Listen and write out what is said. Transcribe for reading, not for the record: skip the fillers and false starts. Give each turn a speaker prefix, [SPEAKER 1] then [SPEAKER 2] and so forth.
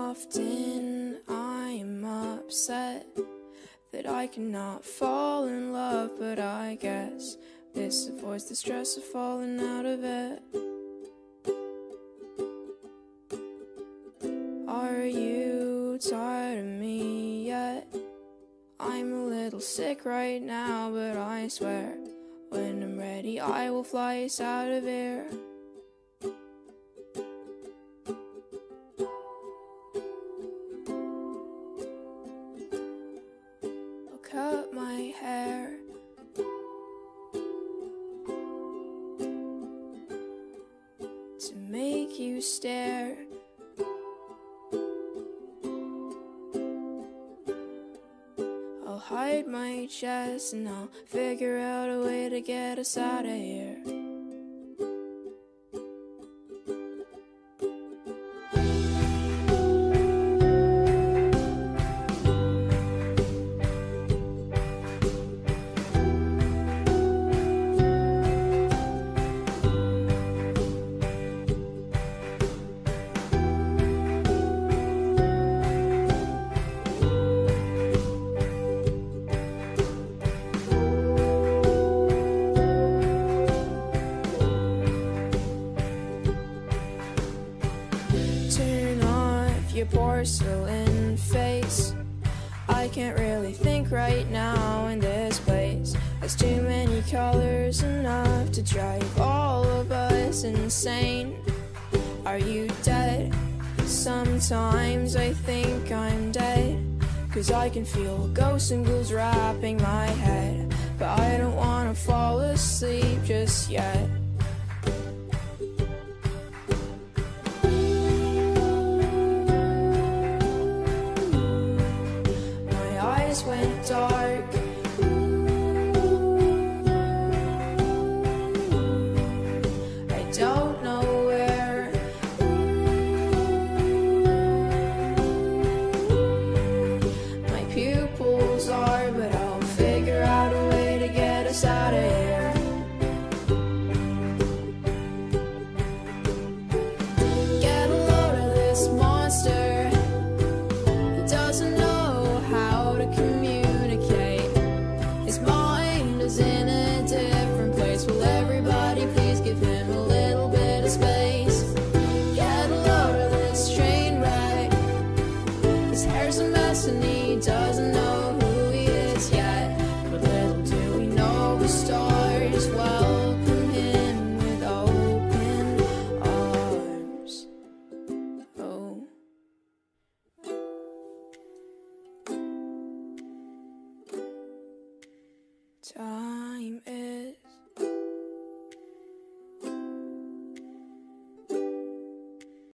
[SPEAKER 1] Often I'm upset that I cannot fall in love, but I guess this avoids the stress of falling out of it. Are you tired of me yet? I'm a little sick right now, but I swear when I'm ready I will fly us out of here. I'll cut my hair to make you stare. I'll hide my chest and I'll figure out a way to get us out of here. Turn off your porcelain face. I can't really think right now in this place. There's too many colors, enough to drive all of us insane. Are you dead? Sometimes I think I'm dead, 'cause I can feel ghosts and ghouls wrapping my head. But I don't wanna fall asleep just yet. Went dark. I don't know where. My pupils are, but I'll figure out a way to get us out of here. Get a load of this monster. He doesn't know how to communicate. His mind is in a different place. Will everybody please give him a little bit of space? Get a load of this train wreck. His hair's a mess and he doesn't know who he is yet. But little do we know, the stars welcome him with open arms. Oh. Time